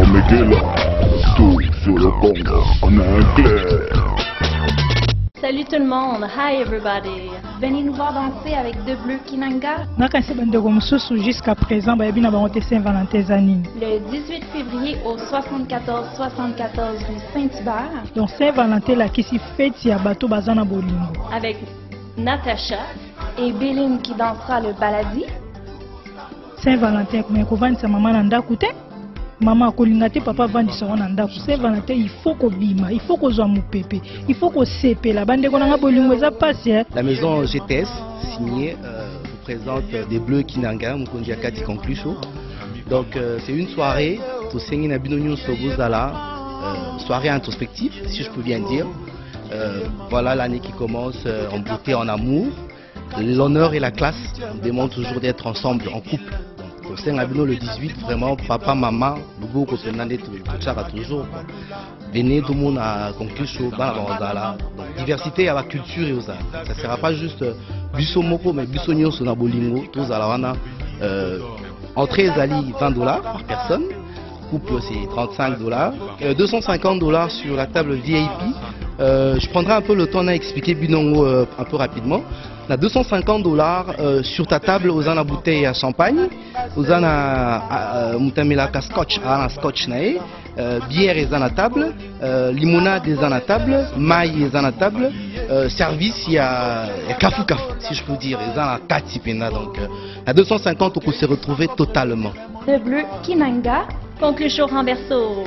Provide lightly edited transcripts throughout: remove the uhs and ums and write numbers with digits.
Tout sur le Congo en anglais. Salut tout le monde, hi everybody. Venez nous voir danser avec De Bleu Kinanga. Jusqu'à présent, Saint-Valentin. Le 18 février au 74 rue Saint-Hubert. Donc Saint-Valentin là qui s'y fête à bateau bazana bolingo. Avec Natacha et Béline qui dansera le baladi. Saint-Valentin, mais comment sa maman nanda koute? Maman kolingate papa vandi sa nanda ku Saint-Valentin, il faut qu'on bima, il faut qu'on soit moupépé, il faut qu'on sepe la bande qu'on a bolingo za passe. La maison GTS signée vous présente Des Bleus Kinanga Mukondia Kati Conclusion. Donc c'est une soirée to sengi na binonyo sobozala, soirée introspective si je peux bien dire. Voilà l'année qui commence en beauté, en amour. L'honneur et la classe demandent toujours d'être ensemble, en couple. Donc c'est le 18, vraiment, papa, maman, le beau côté toujours. Venez, tout le monde a conclu chaud, donc diversité à la culture et aux arts. Ça ne sera pas juste busso moko, mais busso nyo sur bolingo, tous à la wana. Entrée Zali, $20 par personne. Couple c'est $35, $250 sur la table VIP. Je prendrai un peu le temps d'expliquer Binongo un peu rapidement. On a $250 sur ta table aux ana bouteille à champagne, aux ana mutamela scotch à scotch nae, bière et ana table, limonade et ana table, maille et ana table, service il y a kafu si je peux dire, et ana kati pena donc à 250 on peut se retrouver totalement. De Bleu Kinanga. Conclusion renverso.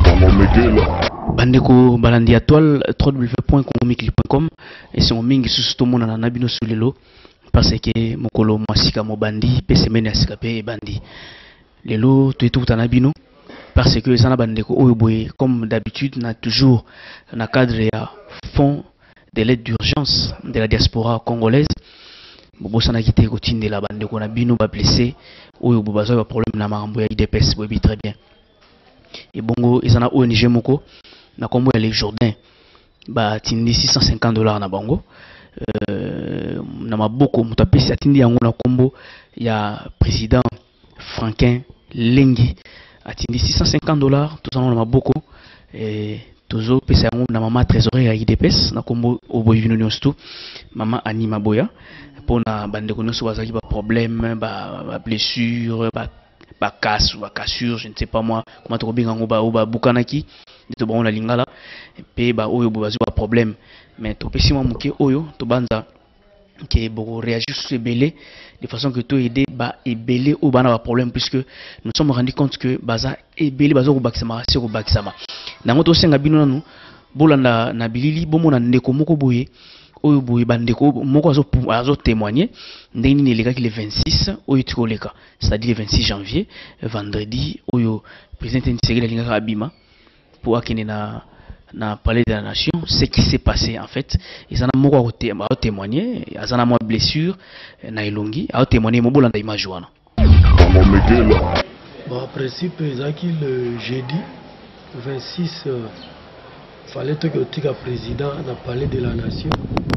Bandeko balandi à toile www.comicli.com et c'est en mingi sous tout monde na bino sulelo parce que mokolo masika mo bandi pe semaine asika pe bandi lelo to tout na bino parce que ça na bandeko oyo boye comme d'habitude na toujours na cadre ya fonds de l'aide d'urgence de la diaspora congolaise bobosana kité ko tindela bandeko na bino ba blessé oyo bobazo ba problème na marambo ya IDPS bobi très bien et bongo ezana ONG moko na kombo ya les Jourdains ba tindi $650 na bango na maboko mutapesi atindi yango na kombo ya président Franquin Lengi atindi $650 tozana na maboko tozo pesa yango na mama trésorier ya IDPS na kombo oboyi vino stu mama Anima Boya pona bandeko nyonso bazaki ba problème ba blessure ba casse ou ba cassure je ne sais pas moi comment to binga ngo ba bukanaki to ba on la lingala pe ba oyo bo bazwa problème mais to pesi moi muke oyo to banza que beaucoup réagir sur ces belés de façon que tout aider ba ebelé ou ba na ba problème puisque nous sommes rendus compte que baza ebelé baza ko bakisama c'est ko bakisama nango to senga bino nanu bolanda na bilili bomona ndeko moko boye oyo boye bandeko moko azo témoigner ndeni ne leka ki le 26 oyo tikoleka c'est-à-dire le 26 janvier vendredi oyo président Tshisekedi alinga abima pour akene na palais de la nation ce qui s'est passé en fait et ça na moko a témoigner azana moi blessure na elongi a témoigner mo bolanda image wana bon en principe ezaki le jeudi 26 fallait que le président na palais de la nation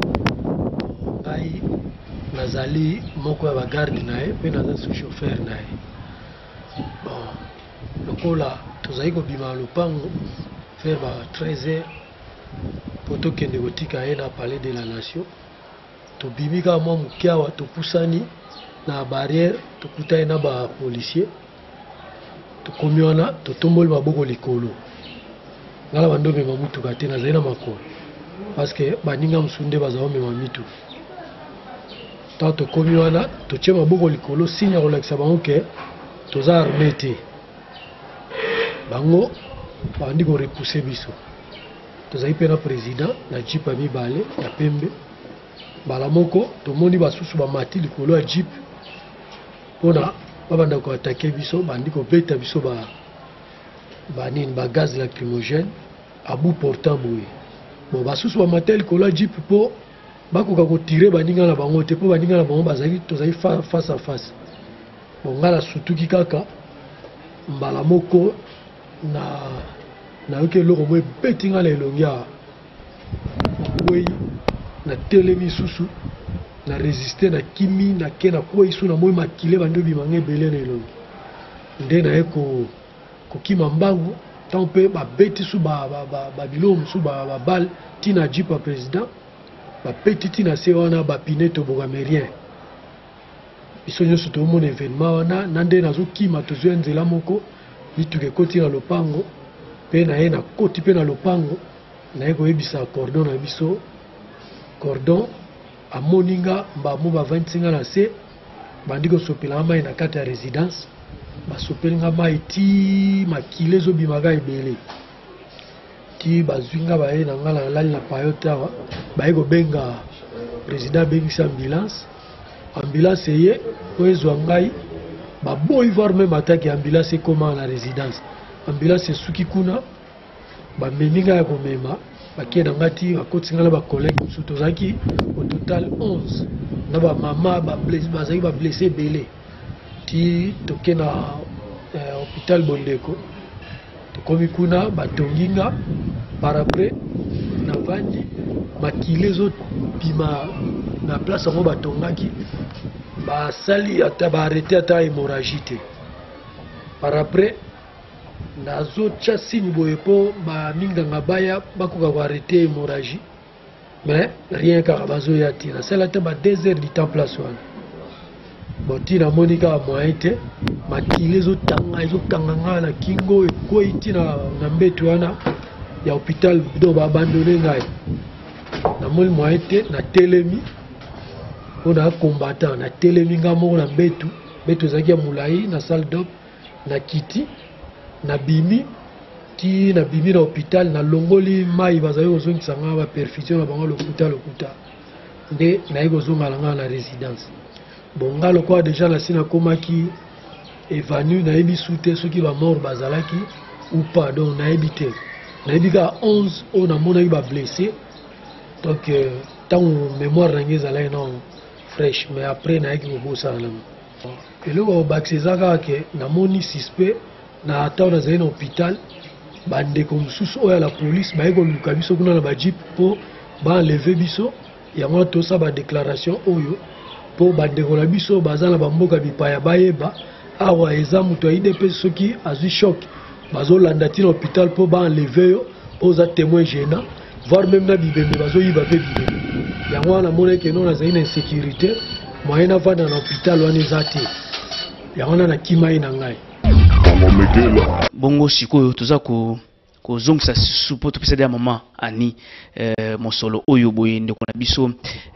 ai nazali moko ya bagarde na ye pe naza sous chauffeur na ye bon lokola tozali kobima lopango vers 13h po tokende kotika ye na palais de la nation tobimi kaka mwa moke awa topusani na barrière tokuta ye na bapolisier tokomi wana totomboli maboko likolo ngala bando mema mutuka te nazali na makolo parce que baninga mosusu nde bazala mema mituka tant tokomi wana totie maboko likolo signe ya kolakisa bango ke toza arme te bango bandi korepousse biso tozali mpe na président na jip ya mibale ya pembe mbala moko tomoni basusu bamati likolo ya jip mpona babanda koatake biso bandi kobeta biso banini bagaz lacrymogène à bout portant boye bon basusu bamata likolo ya jip mpo bakoka kotire baninga na bango te mpo baninga na bango bazali tozali face à face bon ngala sutuki kaka mbala moko nayoki eloko mo ebeti nga na elongi ya kwei na telemi susu na résiste na kimi na ke na kwei su na moi makile bando bimanga ebele na elongi nde naye kokima mbangu tant pe ba beti sous ba bilom sous ba balle tina jipa président ba petit tina se wana ba pineto bogamerien biso nyonso to mon événement wana nande nazo kima to zo nzela moko bituke koti na lopango pe na ye na koti pe na lopango na ye koyebisa cordon na biso cordon amoninga mbamu ba 25 na se bandiko sopela mai na kati ya résidence basopelinga mai ti makile ezobimaka ebele ti bazwinga baye na nga na lali na payote awa baye kobenga président abengisa ambulance eye po ezwa ngai baboyi voir même atake ya ambulance ekoma na résidence ambulance esuki kuna bamemi ngai ya komema bakie na nga ti bakotinga na bacollègue mosusu tozalaki au total 11 na bamama bazalaki bablesse ebele ti toke na hôpital Bondeko tokomi kuna batongi nga par après na vandi makile ezobima na place yango batongaki basali ata baarrete ata hémorragie te par après nazotya signe boye mpo baminganga baya bakoka koarrete hémorragie mais rien kaka bazoya te nasala te ba 2 heures du temps place wana bon ti namoni kaka moyen te makile ezokanga nga na kingo ekwei ti na mbeto wana ya hôpital do baabandone ngai namoni moyen te natelemi mpo na combattant natelemi nga moko na mbeto ezalaki ya molai na salle d'op na kiti nabimi na hôpital nalongoli mai bazali kozongisa nga baperfusion na bango lokuta nde naye kozongala nga na résidence bon nga lokola déjà nasi nakomaki évanu nayebi su te soki bamort bazalaki ou pas donc nayebi te nayebi kaka 11 oyo namonaki bablessé donc ntango mémoire nange ezalaki non fraîche mais après nayaki kobosalama eloko obakisa eza kaka ke namoni suspect na ata nazali na hôpital bandeko mosusu oyo ya la police baye koluka biso kuna na bajip mpo baenleve biso yango tosa badéclaration oyo mpo bandeko na biso baza na bamboka bipaya bayeba awa eza moto ya idps soki azwi choc bazolanda ti na hôpital mpo baenleve yo mpo oza témoin gênant voire même na bibembe bazoyiba mpe bibembe yango wana namonaki eno nazali na insécurité moyen navanda na hôpital wana eza te yango wana nakima ye na ngai bongo sikoyo toza kozongisa susu mpo topesada ya mama ani mosolo oyo boye ndeko na biso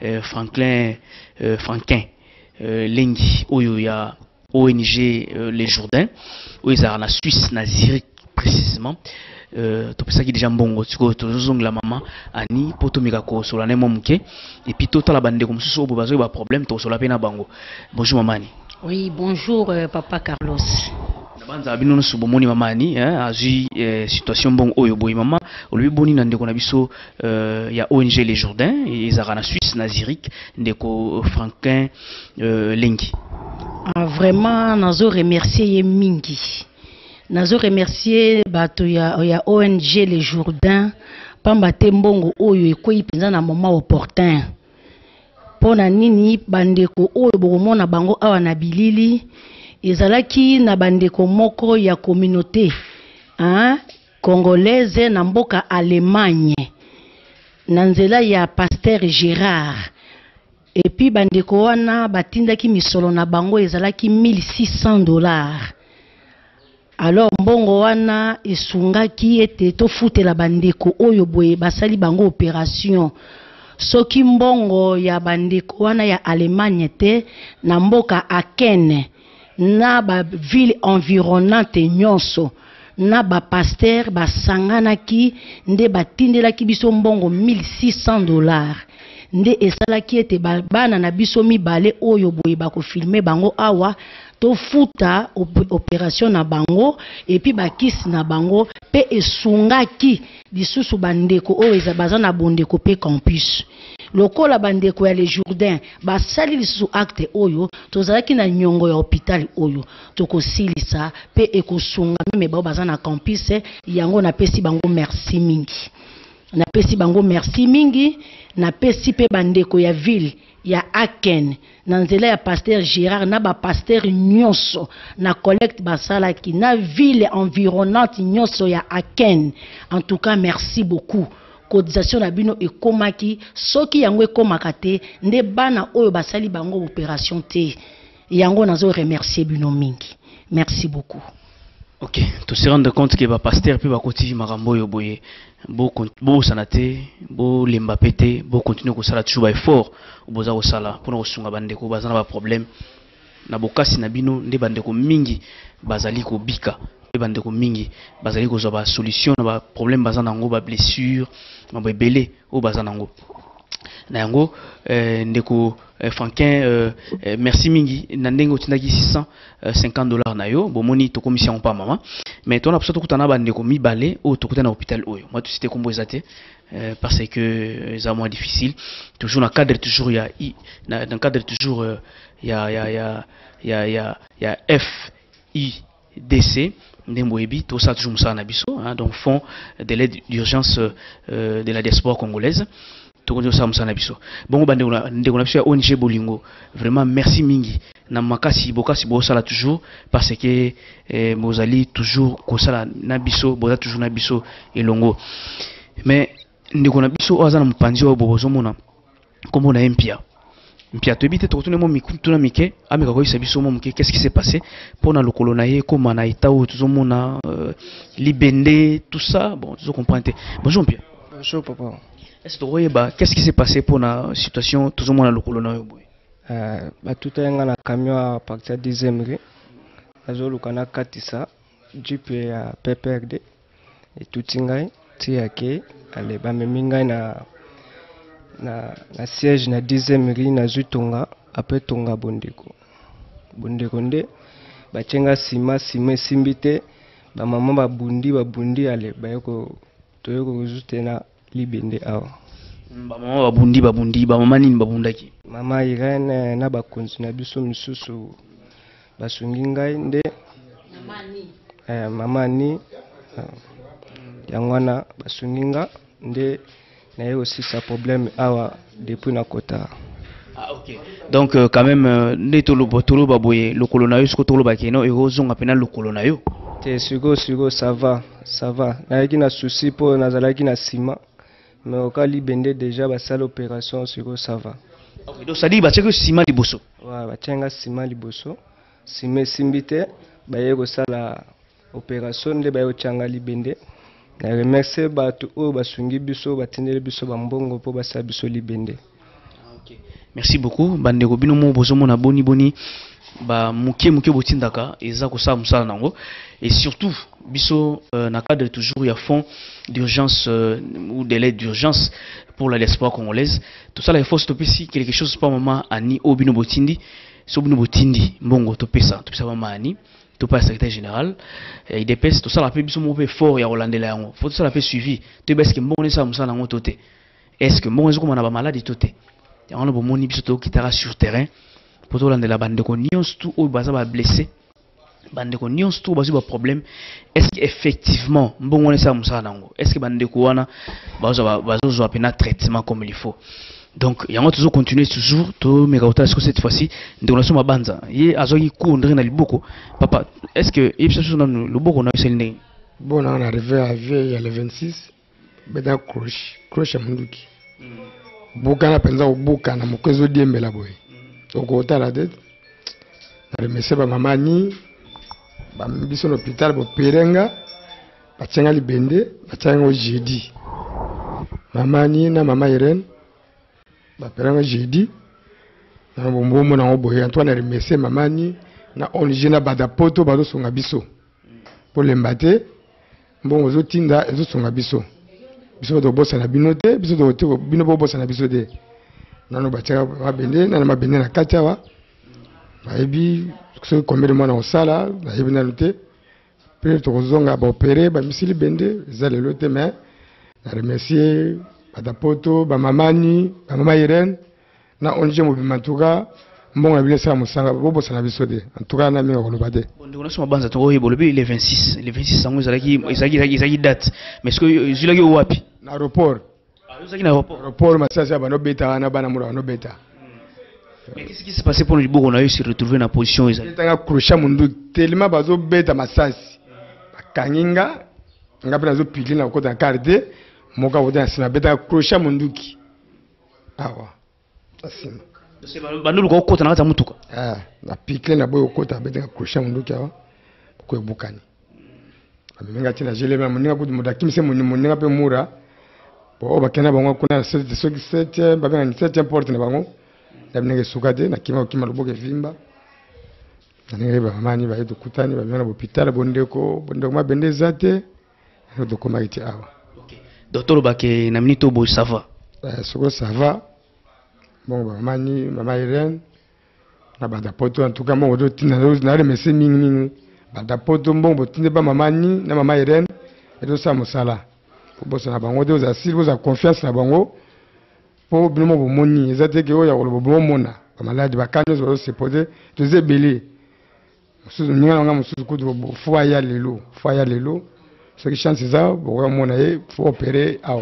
Franquin lengi oyo ya ONG Les Jourdains oyo ezalaka na Suisse na Zurich précisément topesaki déjà mbongo sikoyo tozozongela mama ani mpo tomeka kosola na ye mwa moke epuis totala bandeko mosusu oyo bazoyi baproblème tokosola mpe na bango. Bonjour mama ani. Oui, bonjour Papa Carlos. Banza bino so bomoni mama ani azui situation bon oyo boy mama olobi boni na ndeko na biso ya ONG Les Jourdains ezaka na Suisse na Zurich ndeko Franquin lengi. Vraiment nazo remercier ye mingi. Nazo remercier bato ya ONG Les Jourdains pamba te mbongo oyo ekoyi penza na moment opportun. Pona nini bandeko oyo bokomona bango awa na bilili ezalaki na bandeko moko ya communauté congolaise na mboka Allemagne na nzela ya Pasteur Gérard et puis bandeko wana batindaki misolo na bango ezalaki $1600. Alors mbongo wana esungaki ete tofutela bandeko oyo boye basali bango opération soki mbongo ya bandeko wana ya Allemagne te na mboka Akene na ba ville environnante nyonso na ba pasteur basanganaki nde batindelaki biso mbongo $1600 nde esalaki ete bana na biso mibale oyo boye bakofilme bango awa tofuta opération na bango et puis bakisi na bango pe esungaki lisusu bandeko oyo baza na bondeko pe campus lokola bandeko ya Les Jourdains basali lisusu acte oyo tozalaki na nyongo ya hôpital oyo tokosilisa pe ekosunga meme bao baza na campus yango na pesi bango merci mingi napesi bango merci mingi, napesi pe bandeko ya ville ya Aken na nzela ya pasteur Gérard na ba pasteur nyonso na collecte basala ki na ville environnante nyonso ya Aken. En tout cas merci beaucoup. Cotisation na bino ekomaki soki yango ekomaka te nde bana oyo basali bango opération te yango nazo remercier bino mingi. Merci beaucoup. Ok, tu se rends compte que le pasteur peut continuer marambo yo boye, beau sanate, beau lembapete, beau continuer ko sala toujours effort, boza ko sala pour na kosunga bandeko bazana ba problème. Na bokasi na bino nde bandeko mingi bazali ko bika, nde bandeko mingi bazali ko zo ba solution na ba problème bazana ngo ba blessure, ba belé o bazana ngo. Na yango ndeko Franquin merci mingi na ndengo tindaki $650 na yo bomoni to commission pa mama mais toi na pso to kutana ba ndeko mibale o to kutana hôpital oyo moi tu cité kombo ezate parce que ça moins difficile toujours dans cadre toujours dans cadre toujours ya FIDC ndemboebi to ça toujours musana biso donc fonds de l'aide d'urgence de la diaspora congolaise. Bon, ONG Bolingo, vraiment merci mingi. Na makasi bokasi bosala toujours parce que mozali toujours kosala na biso, boza toujours na biso elongo. Mais ndeko na biso oza na mpanzi wa bozo mona kombo na empia. Mpia to ebite to tuna mo mikuntu na mike ameka ko isa biso mo mike qu'est-ce qui s'est passé pour na lokolo na ye comme na itao tuzo mona libende tout ça bon tu comprends. Bonjour Mpia. Bonjour papa. Qu'est-ce qui s'est passé pour la situation tout le monde a le colonel tout un camion à partir de 10e rue azolo kana katisa jeep ya PPRD et tout ngai tiake ale ba meminga na siège na 10e rue na zutonga après tonga bondeko nde ba chenga sima simbite ba mama ba bundi ale ba yoko toyoko zutena libende awa mama babundi ba mama nini babundaki mama Irene na bakonzi na biso misusu basungi ngai nde mama ni yangwana basungi nga nde na ye aussi sa problème awa depuis na kota. Ok, donc quand même ne tolo baboye le colonayo ce tolo bakeno et ozonga pena le colonayo te sugo ça va na yaki na souci po nazalaki na sima mais au cas libende déjà basala opération sur ça va. Ok, donc ça dit ba tcheko sima liboso. Ouais, ba tchenga sima liboso. Sime simbite ba yeko sala opération nde ba yo tchanga libende. Na remercier ba tu o basungi biso batindele biso ba mbongo po basala biso libende. Ok. Merci beaucoup bandeko bino mo bozo mona boni ba muke botindaka eza ko sa musala nango et surtout biso na cadre toujours il y a fonds d'urgence ou de l'aide d'urgence pour la diaspora congolaise tout ça là il faut stopper si quelque chose pas maman ani obino botindi so bino botindi mbongo to pesa maman ani to pas secrétaire général et IDPS tout ça là pe biso mo pe fort ya rolandela yango faut tout ça là pe suivi to est-ce que mbongo ça musala nango toté est-ce que mbongo ezoko na ba maladie toté ya on bo moni biso to kitara sur terrain pour tout la bande de nyons tout au bas ba blessé bande de nyons tout bas ba problème est-ce qu'effectivement bon on est ça musa nango est-ce que bande ko wana bazo pena traitement comme il faut donc il y a toujours continuer toujours to mais est-ce que cette fois-ci ndona soma banza ye azoki ku ndre na liboko papa est-ce que ibsa sur le liboko na selne bon on est arrivé à il y a le 26 beda croche munduki bukana penza bukana mokezo diembela boy donc au la tête na remercier ba mama ni ba biso l'hôpital bo perenga ba tsenga libende ba tsenga jeudi mama ni na mama Irene ba perenga jeudi na bombo na oboye Antoine remercier mama ni na ONG na badapoto ba songa biso pour l'embate bon ozo tinda ezo songa biso to bossa na binote biso to bino bo bossa na biso de nano batia mabende na mabende na katiawa bayebi so combien de mois na osala bayebi na lutte peut to kozonga ba opérer ba misili bende za le lote mais na remercier badapoto ba mamani ba mama Irene na onje mo bimantuka mbonga bilesa musanga bo bossa na biso de en tout cas na mi koloba de bon ndona soma banza to oyebo le 26 sango ezalaki date mais est-ce que zulaki wapi na aéroport aéroport masasi ya bano beta wana bana mura bano beta. Mais qu'est-ce qui s'est passé pour le Bourg? On a eu se retrouver dans la position ils ont crochet mundu tellement bazo beta masasi bakanginga ngapena zo pili na kota carte moka wote na sima beta crochet munduki awa asima c'est bandu ko kota na kata mutuka na pikle na boyo kota beta crochet munduki awa ko bukani amenga tina jele ma muninga kudu mudakimse muninga pe mura bo bakena bango kuna 7 babanga ni 7 porte na bango nabinenge sukade na kima luboke vimba nanenge ba mani ba yetu kutani ba mena hôpital bondeko mabende zate ndo koma iti awa. OK docteur Bake na minito bo ça va soko ça va bon ba mani mama Irene na banda poto en tout cas mo do tina na remercier mingi banda poto mbongo tinde ba mama ni na mama Irene edo sa musala pour bossa na bango de za silvo za confiance na bango pour bino mo moni ezate ke oya ko bo mona ba malade ba kano zo se poser tuze belé musuzu ninga nga musuzu kudu bo foya lelo ce qui chance ça bo mona e faut opérer awa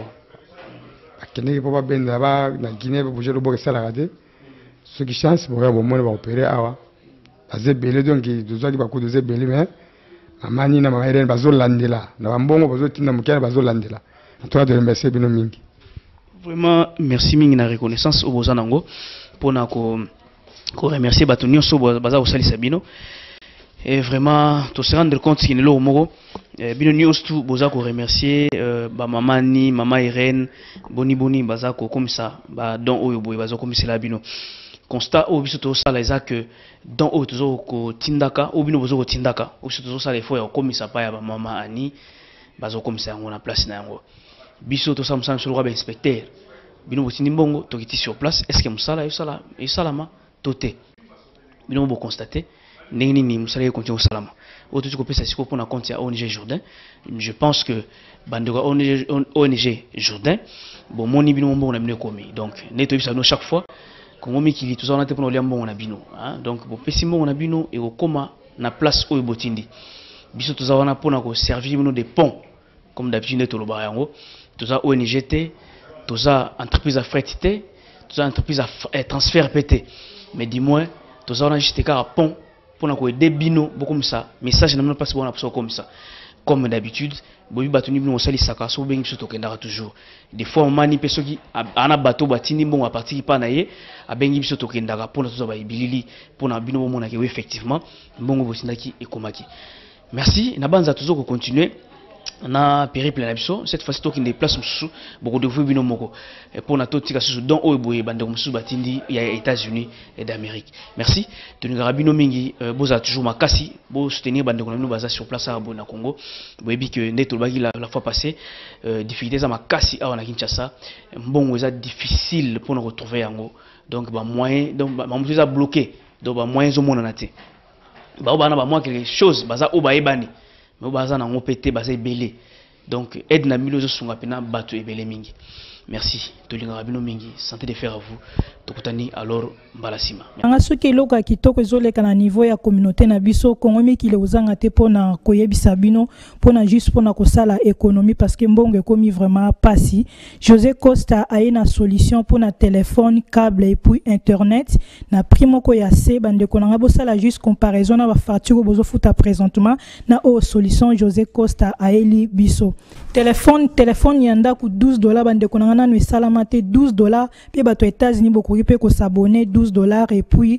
akene ko ba benda ba na Guinée bo jelo bo sala gade ce qui chance bo mona ba opérer awa aze belé donc dozo ki ba kudu ze belé mais amani na mama Irene bazo landela na bambongo bazo tinda mukana bazo landela en tout cas de remercier bino mingi. Vraiment merci mingi na reconnaissance au bozanango pour na ko remercier batonio so baza au salisa bino et vraiment to se rendre compte qu'il lo moko bino news tout boza ko remercier ba mama ni mama Irene boni baza ko comme ça ba don oyo boy baza comme c'est la bino constat au biso to sala eza que don oyo tozo ko tindaka au bino bozo ko tindaka au biso tozo sala efo ya comme ça pa ya ba mama ani bazo comme ça yango na place na yango biso to sa musala sur le inspecteur bino botindi mbongo tokiti sur place est-ce que musala et salama toté bino bo constater ndenge ni musala continue salama auto tu kopesa siko pour na compte ya ONG Jourdain. Je pense que bandeko ONG Jourdain bon moni bino mbongo na bino komi donc neto bisa no chaque fois kongo mikili to zona te pour mbongo na bino donc bo pesi mbongo na bino e okoma na place oyo botindi biso to za wana pona ko servir bino des ponts comme d'habitude to lo ba yango to za ONG te to za entreprise à fret te to za entreprise à transfert PT mais dis-moi to za wana juste car pont pona ko aider bino beaucoup comme ça message na mona passe bona comme ça comme d'habitude bobi batuni bino osali saka so bengi biso to kendaka toujours des fois on mani peso ki ana bato batindi bon à partir pa na ye abengi biso to kendaka pona to za ba ibilili pona bino bo mona ke effectivement mbongo bosindaki ekomaki. Merci na banza toujours ko continuer na périple na biso cette fois-ci toki déplace mususu beaucoup de vous bino moko pour na totika susu don oyo boye bande mususu batindi ya États-Unis et d'Amérique. Merci tuningara bino mingi boza toujours makasi bo soutenir bande ko bino baza sur place à na Congo boyebi que ndeto baki la fois passée difficulté za makasi awa na Kinshasa mbongo eza difficile pour nous retrouver yango donc ba moyen donc ba mususu za bloqué donc ba moyen zo mona na te ba ba na ba moi quelque chose baza o ba ebani mais baza na ngopete baza ebele donc aide na milo zo sunga pena bato ebele mingi. Merci tolinga bino mingi santé de faire à vous tokutani alors mbalasima anga soki eloko kitoko ezoleka na niveau ya communauté na biso Kongo mikile ozanga te pona koyebisa bino pona juste pona kosala économie parce que mbongo ekomi vraiment pasi. José Costa a une solution pona téléphone câble et puis internet na primo ko ya se bande konanga bosala juste comparaison na ba facture bozo futa présentement na o solution José Costa a eli biso téléphone yanda ku $12 bande konanga na no salamate $12 pe bato États-Unis beaucoup pe ko s'abonner $12 et puis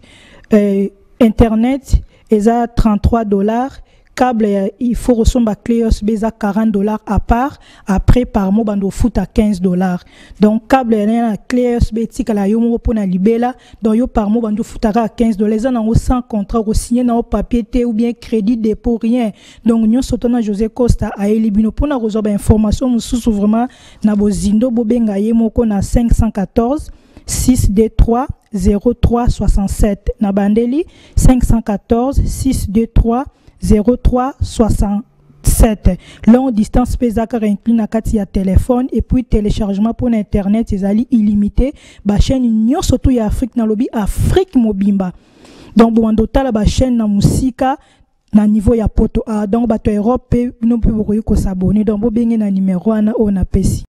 internet eza $33 câble il faut ressomba clé USB à $40 à part après par mois bando foot à $15 donc câble na clé USB tika la yo mo pona libela donc yo par mois bando foot à $15 ça na sans contrat ko signer na papier T ou bien crédit dépôt rien donc nyo sotona José Costa a elibino pona rezoba information mususu vraiment na bozindo bobenga ye moko na 514 623 0367 na bandeli 514 623 0367 long distance pesaka inclus na kati ya téléphone et puis téléchargement pour internet ezali illimité ba chaîne nyonso to ya Afrique na lobi Afrique mobimba donc bondo tala ba chaîne na musika na niveau ya poto donc bato Europe no pe bokoyi ko s'abonner donc bo benge na numéro ana ona pesi